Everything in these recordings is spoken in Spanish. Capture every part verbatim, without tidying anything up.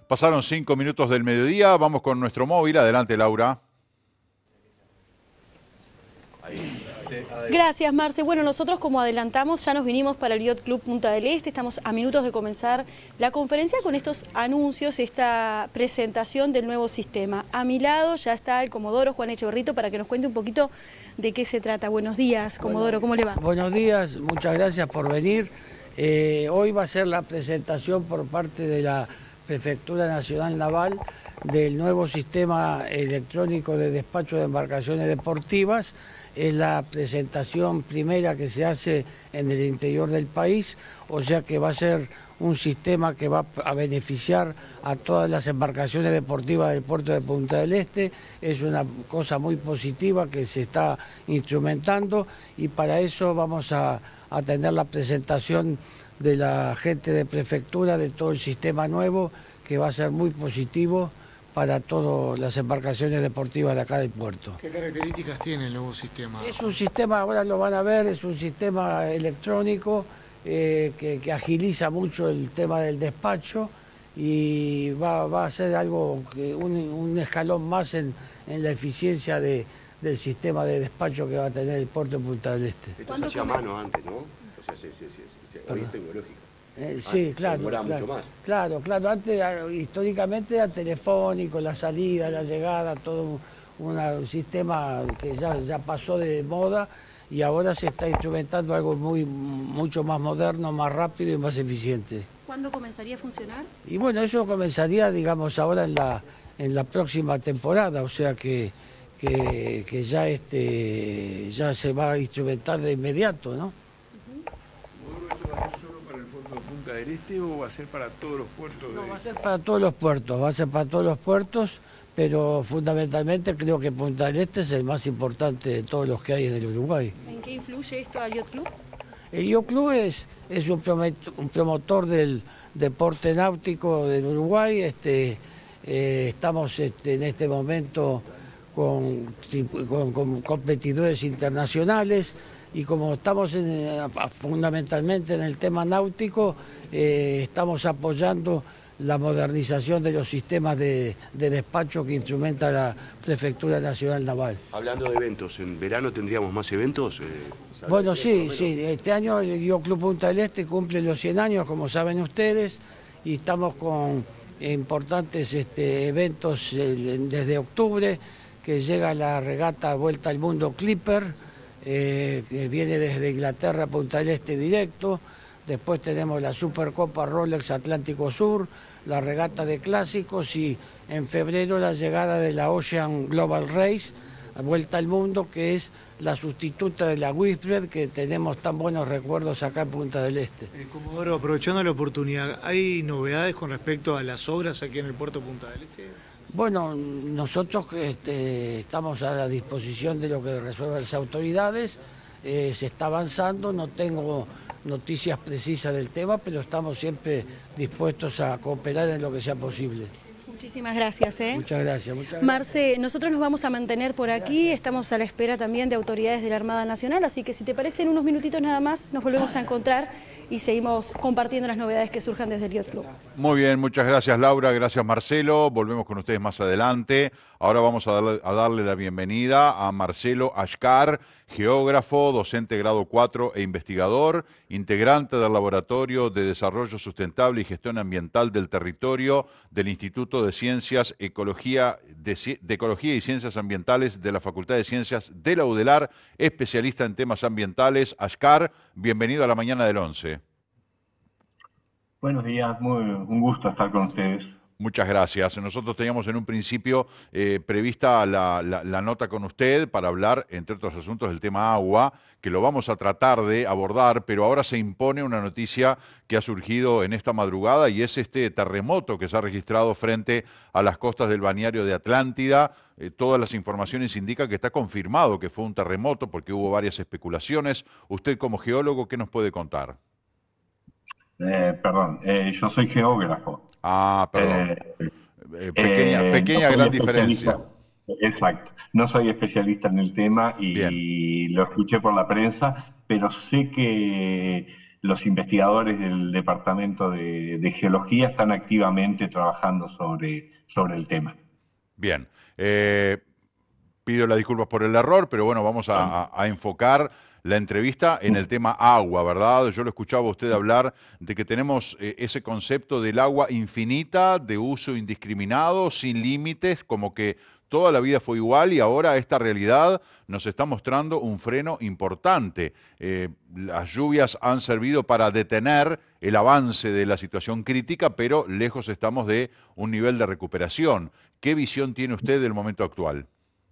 Pasaron cinco minutos del mediodía, vamos con nuestro móvil. Adelante, Laura. Gracias, Marce. Bueno, nosotros, como adelantamos, ya nos vinimos para el Yacht Club Punta del Este. Estamos a minutos de comenzar la conferencia con estos anuncios, esta presentación del nuevo sistema. A mi lado ya está el Comodoro Juan Echeverrito para que nos cuente un poquito de qué se trata. Buenos días, Comodoro, ¿cómo le va? Buenos días, muchas gracias por venir. Eh, hoy va a ser la presentación por parte de la Prefectura Nacional Naval del nuevo sistema electrónico de despacho de embarcaciones deportivas. Es la presentación primera que se hace en el interior del país, o sea que va a ser un sistema que va a beneficiar a todas las embarcaciones deportivas del puerto de Punta del Este. Es una cosa muy positiva que se está instrumentando y para eso vamos a, a tener la presentación de la gente de prefectura de todo el sistema nuevo, que va a ser muy positivo para todas las embarcaciones deportivas de acá del puerto. ¿Qué características tiene el nuevo sistema? Es un sistema, ahora lo van a ver, es un sistema electrónico eh, que, que agiliza mucho el tema del despacho y va, va a ser algo, que un, un escalón más en, en la eficiencia de, del sistema de despacho que va a tener el puerto de Punta del Este. Esto se hacía a mano antes, ¿no? O sea, se, se, se, se, hoy es tecnológico. Eh, sí, ah, claro, se demora claro, mucho más. claro, claro. Antes, históricamente, era telefónico, la salida, la llegada, todo una, un sistema que ya, ya pasó de moda y ahora se está instrumentando algo muy, mucho más moderno, más rápido y más eficiente. ¿Cuándo comenzaría a funcionar? Y bueno, eso comenzaría, digamos, ahora en la, en la próxima temporada, o sea que, que, que ya, este, ya se va a instrumentar de inmediato, ¿no? ¿Punta del Este o va a ser para todos los puertos? No, de... va a ser para todos los puertos, va a ser para todos los puertos, pero fundamentalmente creo que Punta del Este es el más importante de todos los que hay en el Uruguay. ¿En qué influye esto al Yacht Club? El Yacht Club es, es un, promotor, un promotor del deporte náutico del Uruguay. Este, eh, estamos este, en este momento con, con, con competidores internacionales. Y como estamos en, fundamentalmente en el tema náutico, eh, estamos apoyando la modernización de los sistemas de, de despacho que instrumenta la Prefectura Nacional Naval. Hablando de eventos, ¿en verano tendríamos más eventos? Eh, bueno, sí, sí. Este año el Yacht Club Punta del Este cumple los cien años, como saben ustedes, y estamos con importantes este, eventos eh, desde octubre, que llega la regata Vuelta al Mundo Clipper, Eh, que viene desde Inglaterra a Punta del Este directo. Después tenemos la Supercopa Rolex Atlántico Sur, la regata de clásicos y en febrero la llegada de la Ocean Global Race, Vuelta al Mundo, que es la sustituta de la Whitbread, que tenemos tan buenos recuerdos acá en Punta del Este. Eh, Comodoro, aprovechando la oportunidad, ¿hay novedades con respecto a las obras aquí en el puerto de Punta del Este? Bueno, nosotros este, estamos a la disposición de lo que resuelvan las autoridades, eh, se está avanzando, no tengo noticias precisas del tema, pero estamos siempre dispuestos a cooperar en lo que sea posible. Muchísimas gracias. ¿eh? Muchas gracias. Muchas gracias. Marce, nosotros nos vamos a mantener por aquí, estamos a la espera también de autoridades de la Armada Nacional, así que si te parece en unos minutitos nada más nos volvemos a encontrar y seguimos compartiendo las novedades que surjan desde el Yacht Club. Muy bien, muchas gracias Laura, gracias Marcelo, volvemos con ustedes más adelante. Ahora vamos a darle, a darle la bienvenida a Marcelo Ashkar, geógrafo, docente grado cuatro e investigador, integrante del Laboratorio de Desarrollo Sustentable y Gestión Ambiental del Territorio del Instituto de Ciencias, Ecología, de, de Ecología y Ciencias Ambientales de la Facultad de Ciencias de la UDELAR, especialista en temas ambientales. Ashkar, bienvenido a la mañana del once. Buenos días, muy, un gusto estar con ustedes. Muchas gracias. Nosotros teníamos en un principio eh, prevista la, la, la nota con usted para hablar, entre otros asuntos, del tema agua, que lo vamos a tratar de abordar, pero ahora se impone una noticia que ha surgido en esta madrugada y es este terremoto que se ha registrado frente a las costas del balneario de Atlántida. Eh, todas las informaciones indican que está confirmado que fue un terremoto porque hubo varias especulaciones. Usted como geólogo, ¿qué nos puede contar? Eh, perdón, eh, yo soy geógrafo. Ah, perdón. Eh, eh, pequeña eh, pequeña no gran diferencia. Exacto. No soy especialista en el tema y Bien. lo escuché por la prensa, pero sé que los investigadores del Departamento de, de Geología están activamente trabajando sobre, sobre el tema. Bien. Eh, pido las disculpas por el error, pero bueno, vamos a, a, a enfocar la entrevista en el tema agua, ¿verdad? Yo lo escuchaba a usted hablar de que tenemos eh, ese concepto del agua infinita, de uso indiscriminado, sin límites, como que toda la vida fue igual y ahora esta realidad nos está mostrando un freno importante. Eh, las lluvias han servido para detener el avance de la situación crítica, pero lejos estamos de un nivel de recuperación. ¿Qué visión tiene usted del momento actual?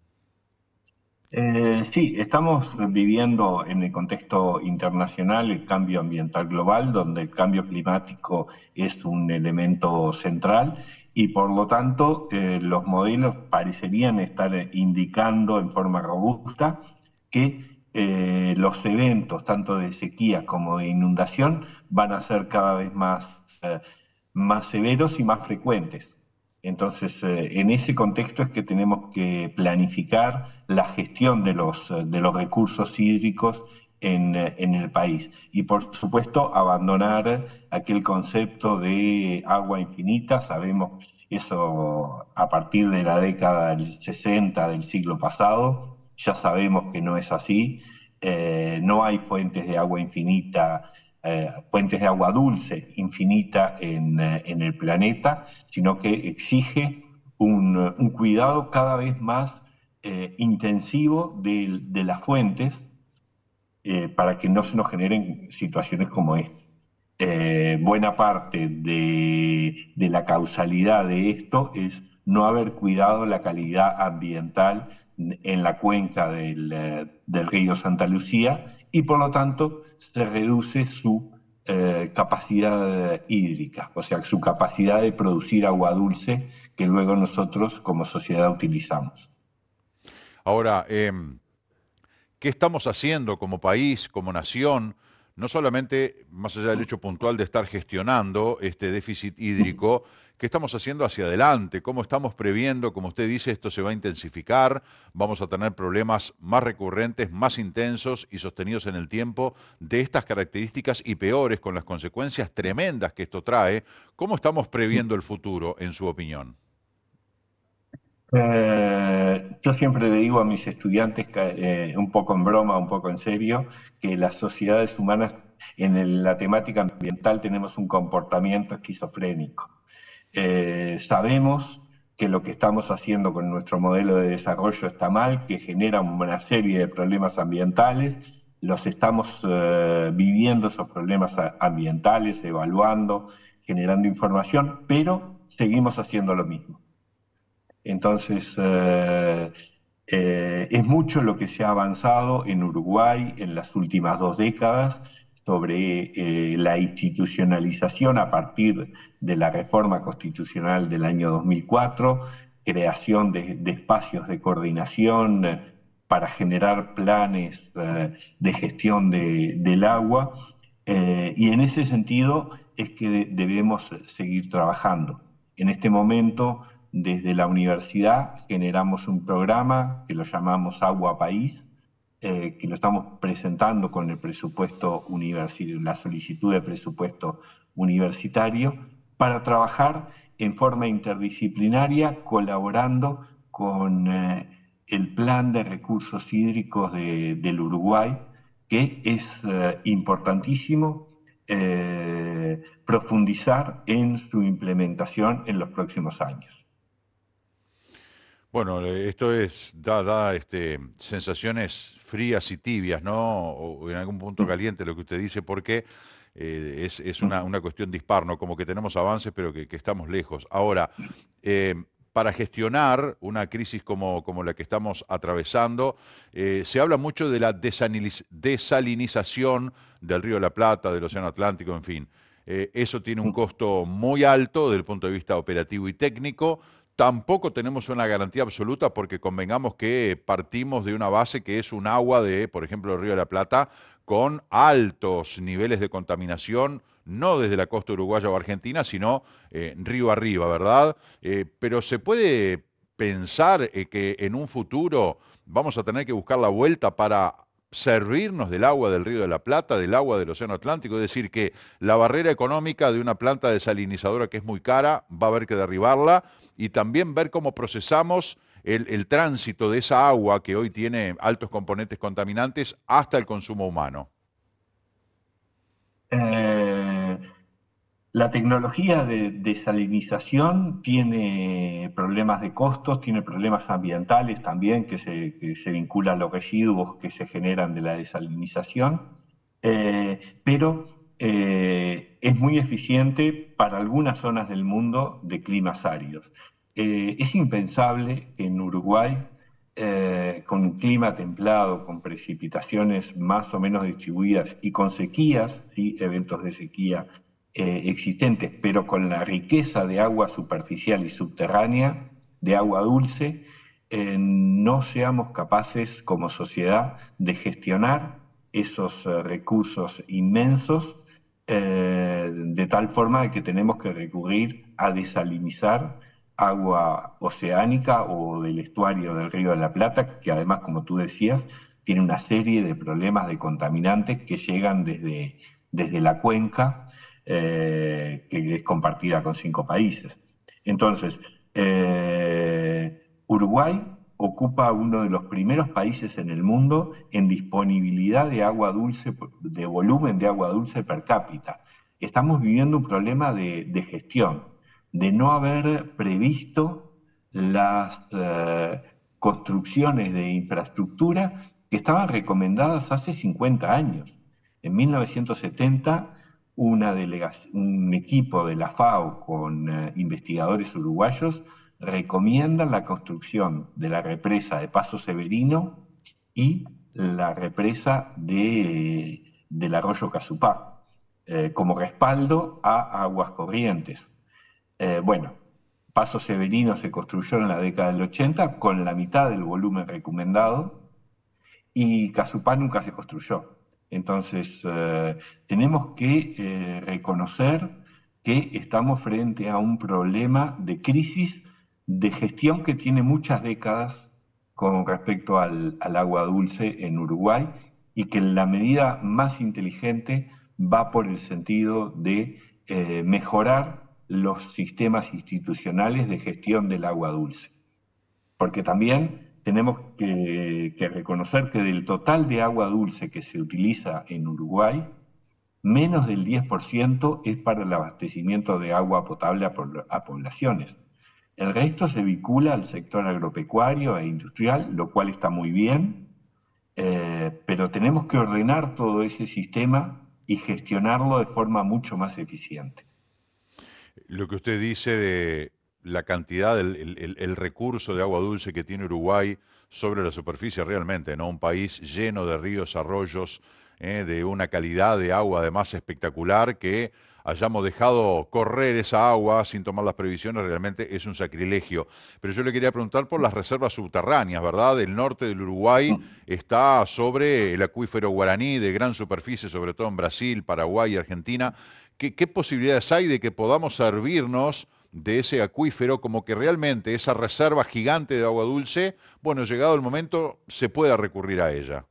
Eh, sí, estamos viviendo en el contexto internacional el cambio ambiental global, donde el cambio climático es un elemento central y por lo tanto eh, los modelos parecerían estar indicando en forma robusta que eh, los eventos tanto de sequía como de inundación van a ser cada vez más, eh, más severos y más frecuentes. Entonces, eh, en ese contexto es que tenemos que planificar la gestión de los, de los recursos hídricos en, en el país. Y, por supuesto, abandonar aquel concepto de agua infinita. Sabemos eso a partir de la década del sesenta del siglo pasado. Ya sabemos que no es así. Eh, no hay fuentes de agua infinita Eh, fuentes de agua dulce infinita en, eh, en el planeta, sino que exige un, un cuidado cada vez más eh, intensivo de, de las fuentes eh, para que no se nos generen situaciones como esta. Eh, buena parte de, de la causalidad de esto es no haber cuidado la calidad ambiental en la cuenca del, del río Santa Lucía y por lo tanto se reduce su eh, capacidad hídrica, o sea, su capacidad de producir agua dulce que luego nosotros como sociedad utilizamos. Ahora, eh, ¿qué estamos haciendo como país, como nación? No solamente más allá del hecho puntual de estar gestionando este déficit hídrico, ¿qué estamos haciendo hacia adelante? ¿Cómo estamos previendo? Como usted dice, esto se va a intensificar, vamos a tener problemas más recurrentes, más intensos y sostenidos en el tiempo de estas características y peores con las consecuencias tremendas que esto trae. ¿Cómo estamos previendo el futuro, en su opinión? Eh, yo siempre le digo a mis estudiantes, eh, un poco en broma, un poco en serio, que las sociedades humanas en el, la temática ambiental tenemos un comportamiento esquizofrénico. Eh, sabemos que lo que estamos haciendo con nuestro modelo de desarrollo está mal, que genera una serie de problemas ambientales, los estamos eh, viviendo esos problemas ambientales, evaluando, generando información, pero seguimos haciendo lo mismo. Entonces, eh, eh, es mucho lo que se ha avanzado en Uruguay en las últimas dos décadas sobre eh, la institucionalización a partir de la reforma constitucional del año dos mil cuatro, creación de, de espacios de coordinación eh, para generar planes eh, de gestión de, del agua, eh, y en ese sentido es que debemos seguir trabajando. En este momento, desde la universidad generamos un programa que lo llamamos Agua País, eh, que lo estamos presentando con el presupuesto universitario, la solicitud de presupuesto universitario, para trabajar en forma interdisciplinaria, colaborando con eh, el Plan de Recursos Hídricos de, del Uruguay, que es eh, importantísimo eh, profundizar en su implementación en los próximos años. Bueno, esto es, da, da este, sensaciones frías y tibias, ¿no? O en algún punto caliente lo que usted dice, porque eh, es, es una, una cuestión dispar, ¿no? Como que tenemos avances, pero que, que estamos lejos. Ahora, eh, para gestionar una crisis como, como la que estamos atravesando, eh, se habla mucho de la desalinización del Río de la Plata, del Océano Atlántico, en fin. Eh, eso tiene un costo muy alto desde el punto de vista operativo y técnico. Tampoco tenemos una garantía absoluta porque convengamos que partimos de una base que es un agua de, por ejemplo, el Río de la Plata, con altos niveles de contaminación, no desde la costa uruguaya o argentina, sino eh, río arriba, ¿verdad? Eh, pero se puede pensar eh, que en un futuro vamos a tener que buscar la vuelta para servirnos del agua del Río de la Plata, del agua del Océano Atlántico? Es decir, que la barrera económica de una planta desalinizadora que es muy cara, va a haber que derribarla, y también ver cómo procesamos el, el tránsito de esa agua que hoy tiene altos componentes contaminantes hasta el consumo humano. Eh, la tecnología de desalinización tiene problemas de costos, tiene problemas ambientales también que se, que se vinculan a los residuos que se generan de la desalinización, eh, pero eh, es muy eficiente para algunas zonas del mundo de climas áridos. Eh, es impensable que en Uruguay, eh, con un clima templado, con precipitaciones más o menos distribuidas y con sequías, ¿sí? eventos de sequía eh, existentes, pero con la riqueza de agua superficial y subterránea, de agua dulce, eh, no seamos capaces como sociedad de gestionar esos eh, recursos inmensos, eh, de tal forma que tenemos que recurrir a desalinizar agua oceánica o del estuario del Río de la Plata, que además, como tú decías, tiene una serie de problemas de contaminantes que llegan desde, desde la cuenca, eh, que es compartida con cinco países. Entonces, eh, Uruguay ocupa uno de los primeros países en el mundo en disponibilidad de agua dulce, de volumen de agua dulce per cápita. Estamos viviendo un problema de, de gestión, de no haber previsto las eh, construcciones de infraestructura que estaban recomendadas hace cincuenta años. En mil novecientos setenta, una un equipo de la FAO con eh, investigadores uruguayos recomienda la construcción de la represa de Paso Severino y la represa de, del arroyo Casupá, eh, como respaldo a aguas corrientes. Eh, bueno, Paso Severino se construyó en la década del ochenta con la mitad del volumen recomendado y Casupá nunca se construyó. Entonces, eh, tenemos que eh, reconocer que estamos frente a un problema de crisis de gestión que tiene muchas décadas con respecto al, al agua dulce en Uruguay y que la medida más inteligente va por el sentido de eh, mejorar los sistemas institucionales de gestión del agua dulce. Porque también tenemos que, que reconocer que del total de agua dulce que se utiliza en Uruguay, menos del diez por ciento es para el abastecimiento de agua potable a, a poblaciones. El resto se vincula al sector agropecuario e industrial, lo cual está muy bien, eh, pero tenemos que ordenar todo ese sistema y gestionarlo de forma mucho más eficiente. Lo que usted dice de la cantidad, el, el, el recurso de agua dulce que tiene Uruguay sobre la superficie realmente, ¿no? Un país lleno de ríos, arroyos, eh, de una calidad de agua además espectacular, que hayamos dejado correr esa agua sin tomar las previsiones realmente es un sacrilegio. Pero yo le quería preguntar por las reservas subterráneas, ¿verdad? El norte del Uruguay está sobre el acuífero guaraní de gran superficie, sobre todo en Brasil, Paraguay y Argentina. ¿Qué, qué posibilidades hay de que podamos servirnos de ese acuífero como que realmente esa reserva gigante de agua dulce, bueno, llegado el momento, se pueda recurrir a ella?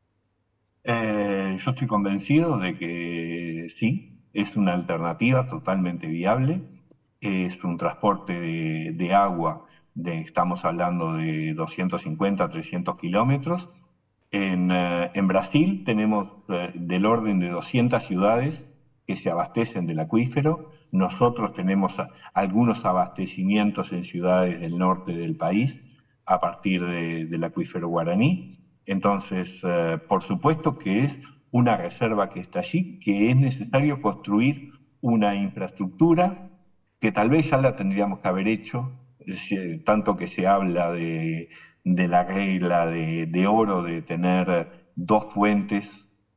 Eh, yo estoy convencido de que sí, es una alternativa totalmente viable, es un transporte de, de agua, de, estamos hablando de doscientos cincuenta a trescientos kilómetros. En, eh, en Brasil tenemos eh, del orden de doscientas ciudades que se abastecen del acuífero. Nosotros tenemos a, algunos abastecimientos en ciudades del norte del país a partir de, del acuífero guaraní. Entonces, eh, por supuesto que es una reserva que está allí, que es necesario construir una infraestructura que tal vez ya la tendríamos que haber hecho, tanto que se habla de, de la regla de, de oro de tener dos fuentes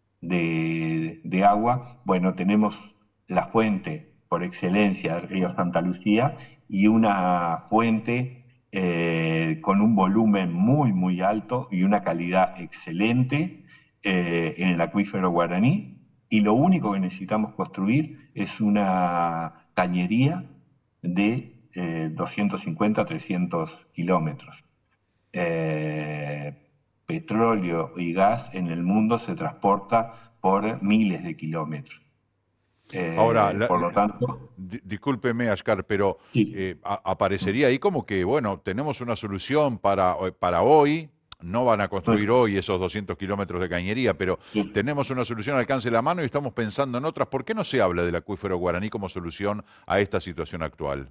de, de agua. Bueno, tenemos la fuente por excelencia del río Santa Lucía y una fuente eh, con un volumen muy, muy alto y una calidad excelente Eh, en el acuífero guaraní, y lo único que necesitamos construir es una cañería de eh, doscientos cincuenta a trescientos kilómetros. Eh, petróleo y gas en el mundo se transporta por miles de kilómetros. Eh, Ahora, la, por lo tanto... di, discúlpeme, Ashkar, pero Sí. eh, a, aparecería ahí como que, bueno, tenemos una solución para, para hoy, no van a construir hoy esos doscientos kilómetros de cañería, pero Sí. tenemos una solución al alcance de la mano y estamos pensando en otras. ¿Por qué no se habla del acuífero guaraní como solución a esta situación actual?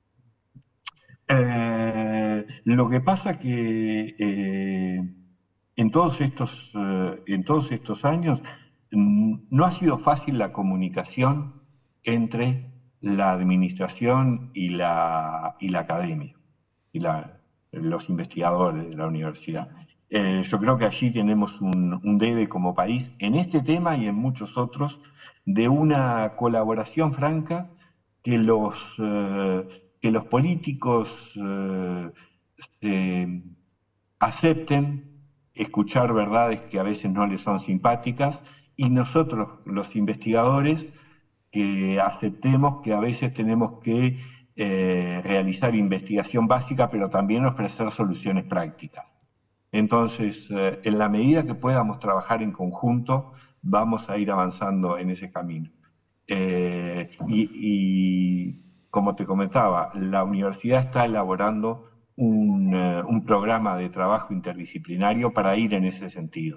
Eh, lo que pasa que eh, en todos estos, eh, en todos estos años mm, no ha sido fácil la comunicación entre la administración y la, y la academia, y la, los investigadores de la universidad. Eh, yo creo que allí tenemos un, un debe como país, en este tema y en muchos otros, de una colaboración franca que los... Eh, que los políticos eh, se acepten escuchar verdades que a veces no les son simpáticas y nosotros, los investigadores, que aceptemos que a veces tenemos que eh, realizar investigación básica, pero también ofrecer soluciones prácticas. Entonces, eh, en la medida que podamos trabajar en conjunto, vamos a ir avanzando en ese camino. Eh, y, y como te comentaba, la universidad está elaborando un, uh, un programa de trabajo interdisciplinario para ir en ese sentido,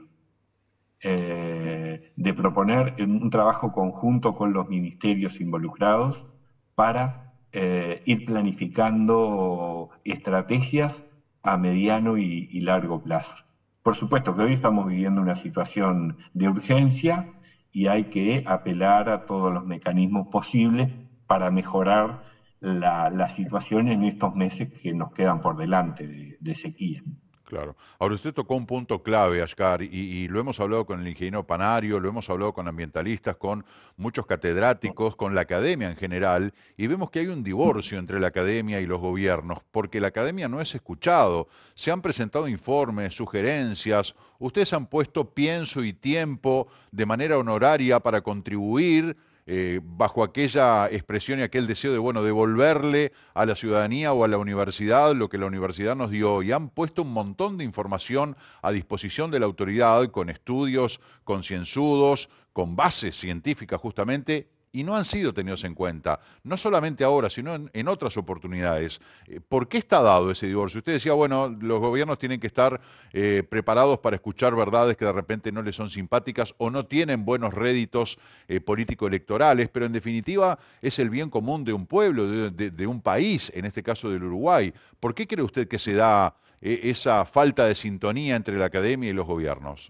eh, de proponer un trabajo conjunto con los ministerios involucrados para eh, ir planificando estrategias a mediano y, y largo plazo. Por supuesto que hoy estamos viviendo una situación de urgencia y hay que apelar a todos los mecanismos posibles para mejorar la, la situación en estos meses que nos quedan por delante de, de sequía. Claro. Ahora, usted tocó un punto clave, Ashkar, y, y lo hemos hablado con el ingeniero Panario, lo hemos hablado con ambientalistas, con muchos catedráticos, con la academia en general, y vemos que hay un divorcio entre la academia y los gobiernos, porque la academia no es escuchado. Se han presentado informes, sugerencias, ustedes han puesto pienso y tiempo de manera honoraria para contribuir, Eh, bajo aquella expresión y aquel deseo de, bueno, devolverle a la ciudadanía o a la universidad lo que la universidad nos dio, y han puesto un montón de información a disposición de la autoridad con estudios concienzudos, con bases científicas justamente, y no han sido tenidos en cuenta, no solamente ahora, sino en, en otras oportunidades. ¿Por qué está dado ese divorcio? Usted decía, bueno, los gobiernos tienen que estar eh, preparados para escuchar verdades que de repente no les son simpáticas o no tienen buenos réditos eh, político-electorales, pero en definitiva es el bien común de un pueblo, de, de, de un país, en este caso del Uruguay. ¿Por qué cree usted que se da eh, esa falta de sintonía entre la academia y los gobiernos?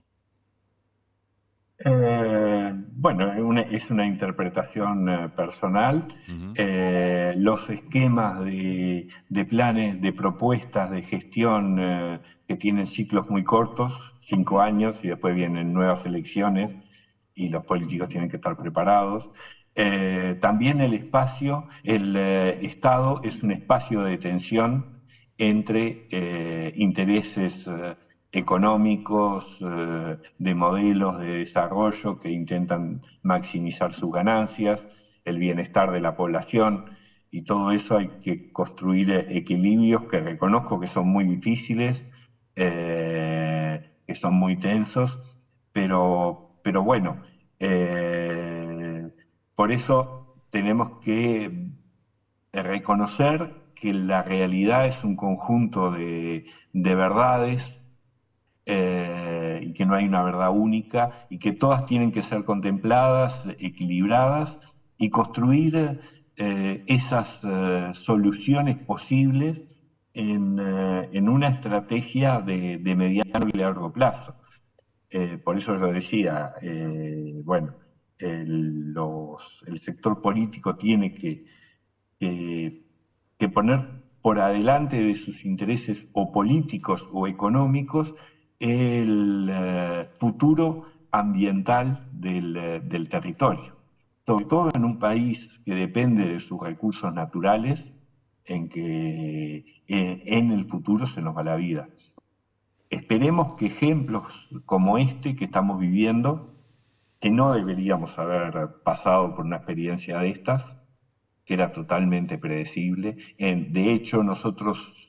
Eh, bueno, es una, es una interpretación eh, personal. Uh-huh. eh, los esquemas de, de planes, de propuestas de gestión eh, que tienen ciclos muy cortos, cinco años, y después vienen nuevas elecciones y los políticos tienen que estar preparados. Eh, también el espacio, el eh, Estado es un espacio de tensión entre eh, intereses eh, económicos, eh, de modelos de desarrollo que intentan maximizar sus ganancias, el bienestar de la población, y todo eso hay que construir equilibrios que reconozco que son muy difíciles, eh, que son muy tensos, pero, pero bueno, eh, por eso tenemos que reconocer que la realidad es un conjunto de, de verdades, Eh, y que no hay una verdad única y que todas tienen que ser contempladas, equilibradas y construir eh, esas eh, soluciones posibles en, eh, en una estrategia de, de mediano y largo plazo. Eh, por eso yo decía, eh, bueno, el, los, el sector político tiene que, que, que poner por adelante de sus intereses o políticos o económicos el eh, futuro ambiental del, eh, del territorio, sobre todo en un país que depende de sus recursos naturales, en que eh, en el futuro se nos va la vida. Esperemos que ejemplos como este que estamos viviendo, que no deberíamos haber pasado por una experiencia de estas, que era totalmente predecible, en, de hecho nosotros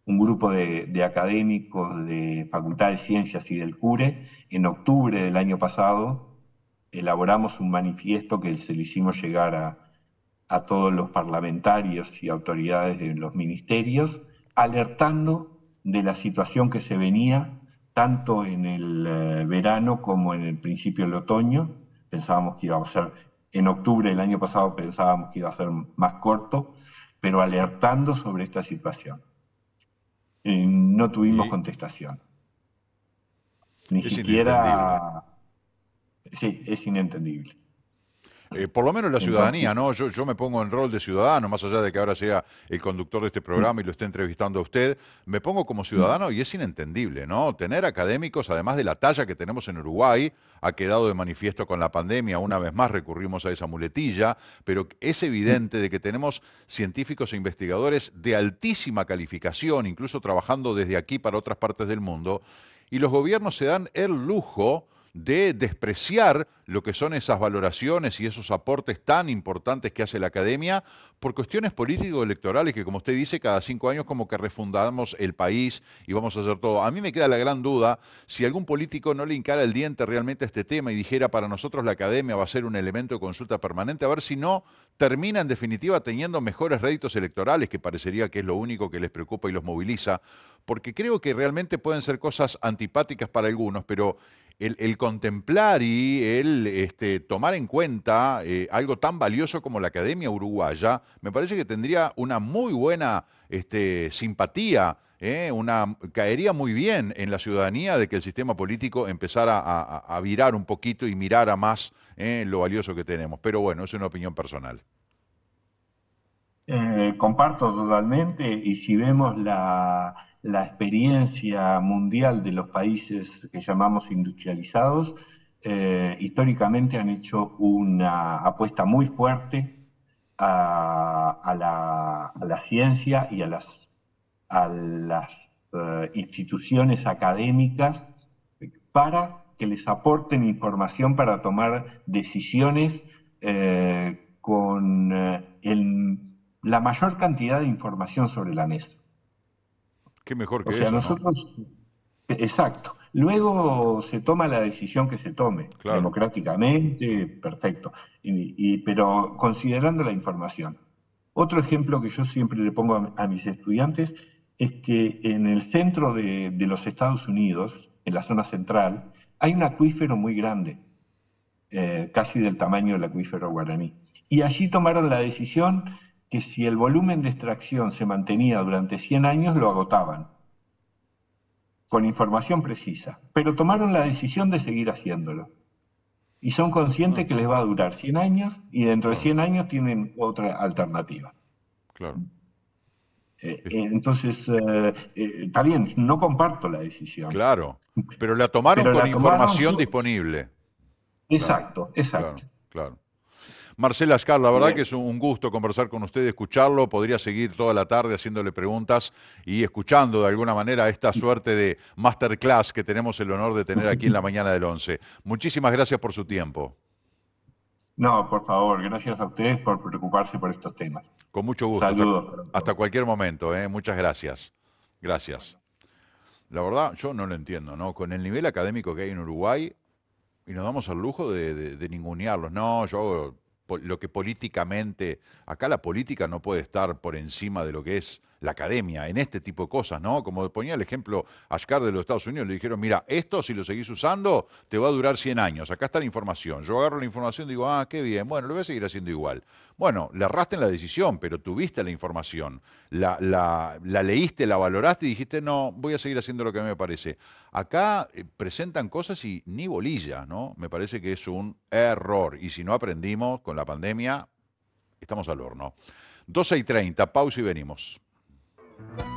un grupo de, de académicos de Facultad de Ciencias y del CURE, en octubre del año pasado, elaboramos un manifiesto que se le hicimos llegar a, a todos los parlamentarios y autoridades de los ministerios, alertando de la situación que se venía tanto en el eh, verano como en el principio del otoño. Pensábamos que iba a ser, en octubre del año pasado pensábamos que iba a ser más corto, pero alertando sobre esta situación. Eh, no tuvimos y... contestación. Ni es siquiera... Sí, es inentendible. Eh, por lo menos la ciudadanía, ¿no? Yo, yo me pongo en rol de ciudadano, más allá de que ahora sea el conductor de este programa y lo esté entrevistando a usted, me pongo como ciudadano y es inentendible, ¿no? Tener académicos, además de la talla que tenemos en Uruguay, ha quedado de manifiesto con la pandemia, una vez más recurrimos a esa muletilla, pero es evidente de que tenemos científicos e investigadores de altísima calificación, incluso trabajando desde aquí para otras partes del mundo, y los gobiernos se dan el lujo de despreciar lo que son esas valoraciones y esos aportes tan importantes que hace la academia por cuestiones político-electorales que, como usted dice, cada cinco años como que refundamos el país y vamos a hacer todo. A mí me queda la gran duda si algún político no le hincara el diente realmente a este tema y dijera, para nosotros la academia va a ser un elemento de consulta permanente, a ver si no termina en definitiva teniendo mejores réditos electorales, que parecería que es lo único que les preocupa y los moviliza, porque creo que realmente pueden ser cosas antipáticas para algunos, pero El, el contemplar y el este, tomar en cuenta eh, algo tan valioso como la Academia Uruguaya, me parece que tendría una muy buena este, simpatía, eh, una, caería muy bien en la ciudadanía de que el sistema político empezara a, a, a virar un poquito y mirara más eh, lo valioso que tenemos. Pero bueno, es una opinión personal. Eh, comparto totalmente, y si vemos la... la experiencia mundial de los países que llamamos industrializados, eh, históricamente han hecho una apuesta muy fuerte a, a, la, a la ciencia y a las, a las uh, instituciones académicas para que les aporten información para tomar decisiones eh, con eh, el, la mayor cantidad de información sobre la mesa. Qué mejor que o sea, eso, nosotros, ¿no? Exacto. Luego se toma la decisión que se tome, claro, democráticamente, perfecto, y, y, pero considerando la información. Otro ejemplo que yo siempre le pongo a, a mis estudiantes es que en el centro de, de los Estados Unidos, en la zona central, hay un acuífero muy grande, eh, casi del tamaño del acuífero guaraní. Y allí tomaron la decisión que si el volumen de extracción se mantenía durante cien años, lo agotaban, con información precisa. Pero tomaron la decisión de seguir haciéndolo. Y son conscientes que les va a durar cien años y dentro de cien años tienen otra alternativa. Claro. Eh, eh, entonces, eh, eh, está bien, no comparto la decisión. Claro, pero la tomaron pero con la información tomaron... disponible. Exacto, exacto. Claro, claro. Marcel Ashkar, la verdad que es un gusto conversar con usted, escucharlo. Podría seguir toda la tarde haciéndole preguntas y escuchando de alguna manera esta suerte de masterclass que tenemos el honor de tener aquí en la mañana del once. Muchísimas gracias por su tiempo. No, por favor, gracias a ustedes por preocuparse por estos temas. Con mucho gusto. Saludos. Hasta, hasta cualquier momento, ¿eh? Muchas gracias. Gracias. La verdad, yo no lo entiendo, ¿no? Con el nivel académico que hay en Uruguay, y nos damos al lujo de, de, de ningunearlos. No, yo... lo que políticamente, acá la política no puede estar por encima de lo que es la academia, en este tipo de cosas, ¿no? Como ponía el ejemplo Ashkar de los Estados Unidos, le dijeron, mira, esto si lo seguís usando te va a durar cien años, acá está la información. Yo agarro la información y digo, ah, qué bien, bueno, lo voy a seguir haciendo igual. Bueno, le erraste en la decisión, pero tuviste la información, la, la, la leíste, la valoraste y dijiste, no, voy a seguir haciendo lo que a mí me parece. Acá eh, presentan cosas y ni bolilla, ¿no? Me parece que es un error. Y si no aprendimos con la pandemia, estamos al horno. doce y treinta, pausa y venimos.